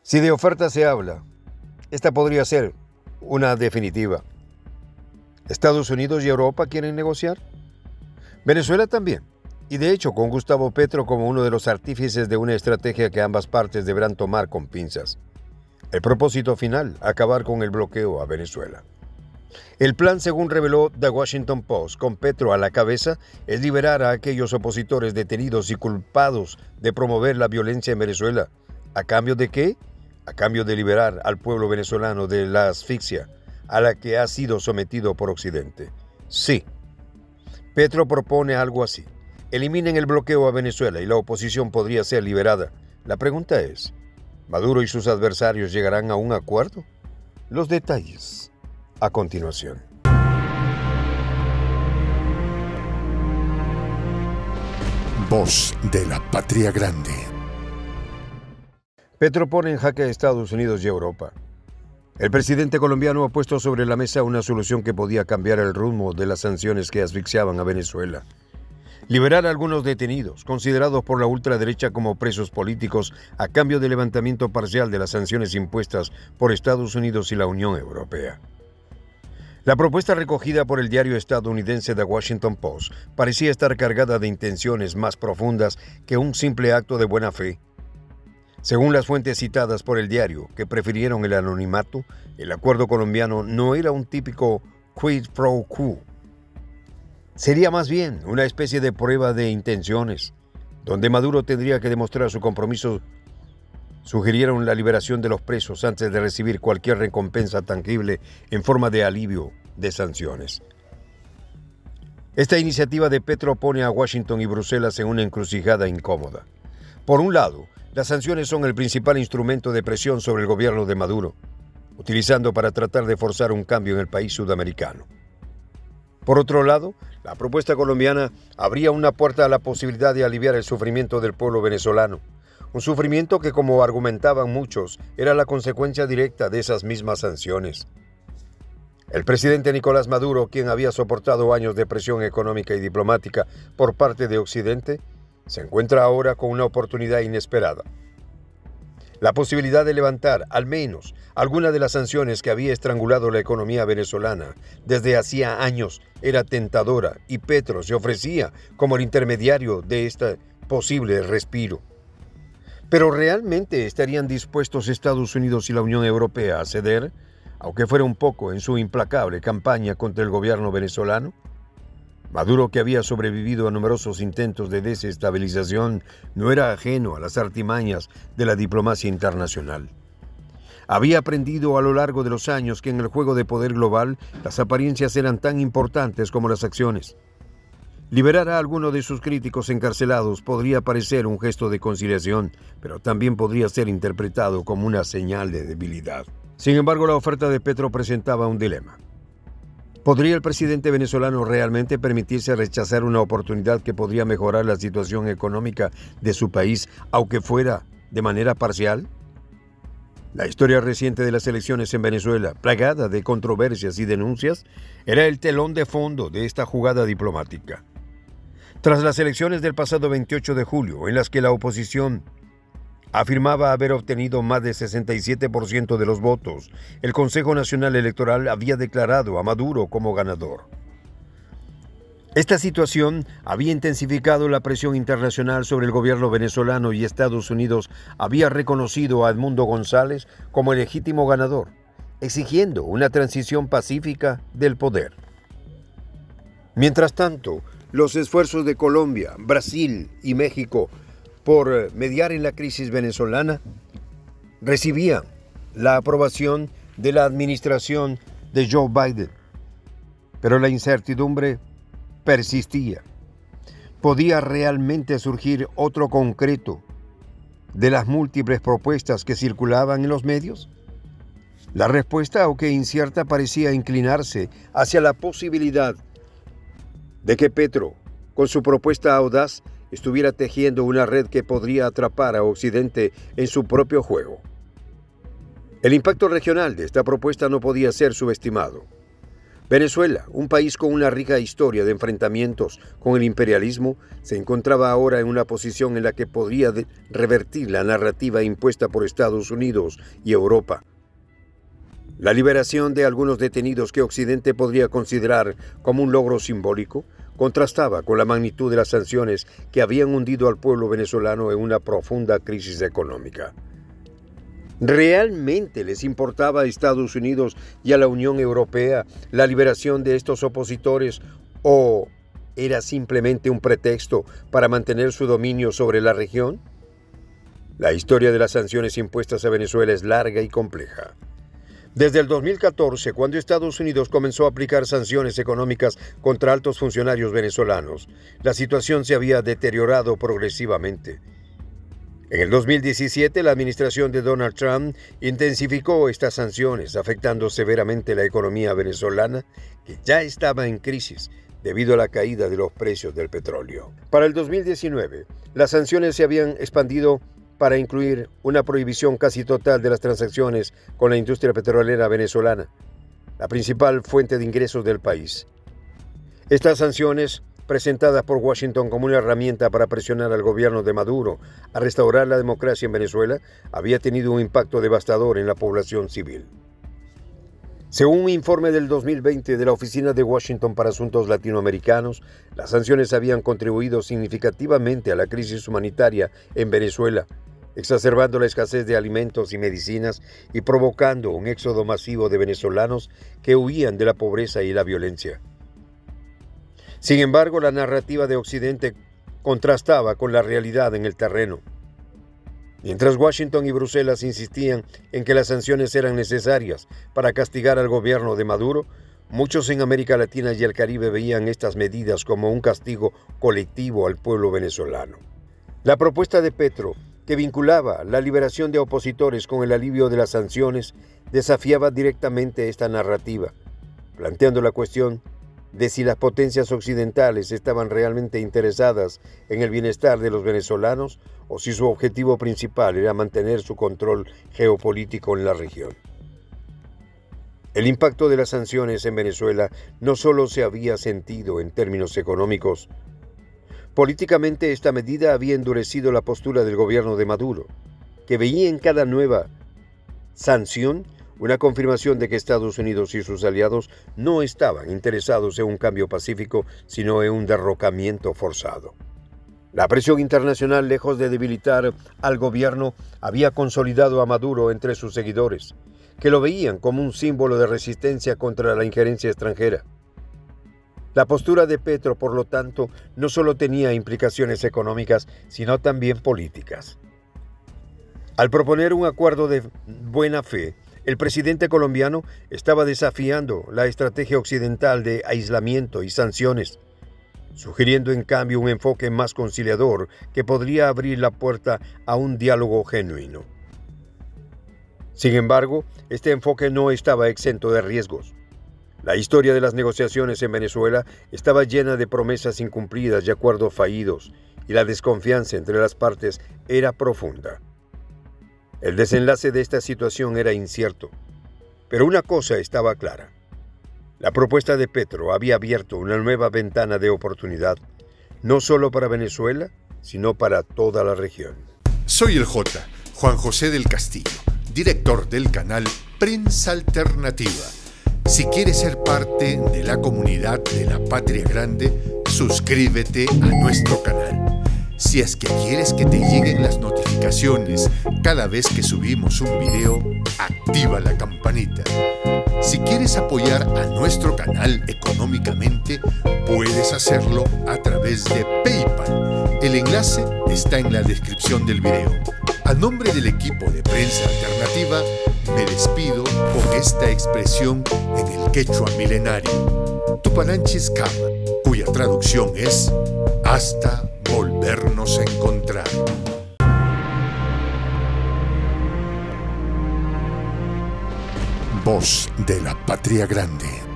Si de oferta se habla, esta podría ser una definitiva. ¿Estados Unidos y Europa quieren negociar? Venezuela también. Y de hecho, con Gustavo Petro como uno de los artífices de una estrategia que ambas partes deberán tomar con pinzas. El propósito final, acabar con el bloqueo a Venezuela. El plan, según reveló The Washington Post, con Petro a la cabeza, es liberar a aquellos opositores detenidos y culpados de promover la violencia en Venezuela. ¿A cambio de qué? A cambio de liberar al pueblo venezolano de la asfixia a la que ha sido sometido por Occidente. Sí, Petro propone algo así. Eliminen el bloqueo a Venezuela y la oposición podría ser liberada. La pregunta es, ¿Maduro y sus adversarios llegarán a un acuerdo? Los detalles a continuación. Voz de la Patria Grande. Petro pone en jaque a Estados Unidos y Europa. El presidente colombiano ha puesto sobre la mesa una solución que podía cambiar el rumbo de las sanciones que asfixiaban a Venezuela. Liberar a algunos detenidos, considerados por la ultraderecha como presos políticos, a cambio del levantamiento parcial de las sanciones impuestas por Estados Unidos y la Unión Europea. La propuesta recogida por el diario estadounidense The Washington Post parecía estar cargada de intenciones más profundas que un simple acto de buena fe. Según las fuentes citadas por el diario, que prefirieron el anonimato, el acuerdo colombiano no era un típico quid pro quo. Sería más bien una especie de prueba de intenciones, donde Maduro tendría que demostrar su compromiso. Sugirieron la liberación de los presos antes de recibir cualquier recompensa tangible en forma de alivio de sanciones. Esta iniciativa de Petro pone a Washington y Bruselas en una encrucijada incómoda. Por un lado, las sanciones son el principal instrumento de presión sobre el gobierno de Maduro, utilizando para tratar de forzar un cambio en el país sudamericano. Por otro lado, la propuesta colombiana abría una puerta a la posibilidad de aliviar el sufrimiento del pueblo venezolano, un sufrimiento que, como argumentaban muchos, era la consecuencia directa de esas mismas sanciones. El presidente Nicolás Maduro, quien había soportado años de presión económica y diplomática por parte de Occidente, se encuentra ahora con una oportunidad inesperada. La posibilidad de levantar, al menos, alguna de las sanciones que había estrangulado la economía venezolana desde hacía años era tentadora y Petro se ofrecía como el intermediario de este posible respiro. ¿Pero realmente estarían dispuestos Estados Unidos y la Unión Europea a ceder, aunque fuera un poco, en su implacable campaña contra el gobierno venezolano? Maduro, que había sobrevivido a numerosos intentos de desestabilización, no era ajeno a las artimañas de la diplomacia internacional. Había aprendido a lo largo de los años que en el juego de poder global las apariencias eran tan importantes como las acciones. Liberar a alguno de sus críticos encarcelados podría parecer un gesto de conciliación, pero también podría ser interpretado como una señal de debilidad. Sin embargo, la oferta de Petro presentaba un dilema. ¿Podría el presidente venezolano realmente permitirse rechazar una oportunidad que podría mejorar la situación económica de su país, aunque fuera de manera parcial? La historia reciente de las elecciones en Venezuela, plagada de controversias y denuncias, era el telón de fondo de esta jugada diplomática. Tras las elecciones del pasado 28 de julio, en las que la oposición afirmaba haber obtenido más del 67% de los votos, el Consejo Nacional Electoral había declarado a Maduro como ganador. Esta situación había intensificado la presión internacional sobre el gobierno venezolano y Estados Unidos había reconocido a Edmundo González como el legítimo ganador, exigiendo una transición pacífica del poder. Mientras tanto, los esfuerzos de Colombia, Brasil y México por mediar en la crisis venezolana recibían la aprobación de la administración de Joe Biden. Pero la incertidumbre persistía. ¿Podía realmente surgir otro concreto de las múltiples propuestas que circulaban en los medios? La respuesta, aunque incierta, parecía inclinarse hacia la posibilidad de que Petro, con su propuesta audaz, estuviera tejiendo una red que podría atrapar a Occidente en su propio juego. El impacto regional de esta propuesta no podía ser subestimado. Venezuela, un país con una rica historia de enfrentamientos con el imperialismo, se encontraba ahora en una posición en la que podría revertir la narrativa impuesta por Estados Unidos y Europa. La liberación de algunos detenidos que Occidente podría considerar como un logro simbólico contrastaba con la magnitud de las sanciones que habían hundido al pueblo venezolano en una profunda crisis económica. ¿Realmente les importaba a Estados Unidos y a la Unión Europea la liberación de estos opositores o era simplemente un pretexto para mantener su dominio sobre la región? La historia de las sanciones impuestas a Venezuela es larga y compleja. Desde el 2014, cuando Estados Unidos comenzó a aplicar sanciones económicas contra altos funcionarios venezolanos, la situación se había deteriorado progresivamente. En el 2017, la administración de Donald Trump intensificó estas sanciones, afectando severamente la economía venezolana, que ya estaba en crisis debido a la caída de los precios del petróleo. Para el 2019, las sanciones se habían expandido para incluir una prohibición casi total de las transacciones con la industria petrolera venezolana, la principal fuente de ingresos del país. Estas sanciones, presentadas por Washington como una herramienta para presionar al gobierno de Maduro a restaurar la democracia en Venezuela, había tenido un impacto devastador en la población civil. Según un informe del 2020 de la Oficina de Washington para Asuntos Latinoamericanos, las sanciones habían contribuido significativamente a la crisis humanitaria en Venezuela, exacerbando la escasez de alimentos y medicinas y provocando un éxodo masivo de venezolanos que huían de la pobreza y la violencia. Sin embargo, la narrativa de Occidente contrastaba con la realidad en el terreno. Mientras Washington y Bruselas insistían en que las sanciones eran necesarias para castigar al gobierno de Maduro, muchos en América Latina y el Caribe veían estas medidas como un castigo colectivo al pueblo venezolano. La propuesta de Petro, que vinculaba la liberación de opositores con el alivio de las sanciones, desafiaba directamente esta narrativa, planteando la cuestión de si las potencias occidentales estaban realmente interesadas en el bienestar de los venezolanos o si su objetivo principal era mantener su control geopolítico en la región. El impacto de las sanciones en Venezuela no solo se había sentido en términos económicos. Políticamente, esta medida había endurecido la postura del gobierno de Maduro, que veía en cada nueva sanción una confirmación de que Estados Unidos y sus aliados no estaban interesados en un cambio pacífico, sino en un derrocamiento forzado. La presión internacional, lejos de debilitar al gobierno, había consolidado a Maduro entre sus seguidores, que lo veían como un símbolo de resistencia contra la injerencia extranjera. La postura de Petro, por lo tanto, no solo tenía implicaciones económicas, sino también políticas. Al proponer un acuerdo de buena fe, el presidente colombiano estaba desafiando la estrategia occidental de aislamiento y sanciones, sugiriendo en cambio un enfoque más conciliador que podría abrir la puerta a un diálogo genuino. Sin embargo, este enfoque no estaba exento de riesgos. La historia de las negociaciones en Venezuela estaba llena de promesas incumplidas y acuerdos fallidos, y la desconfianza entre las partes era profunda. El desenlace de esta situación era incierto, pero una cosa estaba clara. La propuesta de Petro había abierto una nueva ventana de oportunidad, no solo para Venezuela, sino para toda la región. Soy el J, Juan José del Castillo, director del canal Prensa Alternativa. Si quieres ser parte de la comunidad de la Patria Grande, suscríbete a nuestro canal. Si es que quieres que te lleguen las notificaciones cada vez que subimos un video, activa la campanita. Si quieres apoyar a nuestro canal económicamente, puedes hacerlo a través de PayPal. El enlace está en la descripción del video. A nombre del equipo de Prensa Alternativa, me despido con esta expresión en el quechua milenario, Tupananchis Kama, cuya traducción es hasta volvernos a encontrar. Voz de la Patria Grande.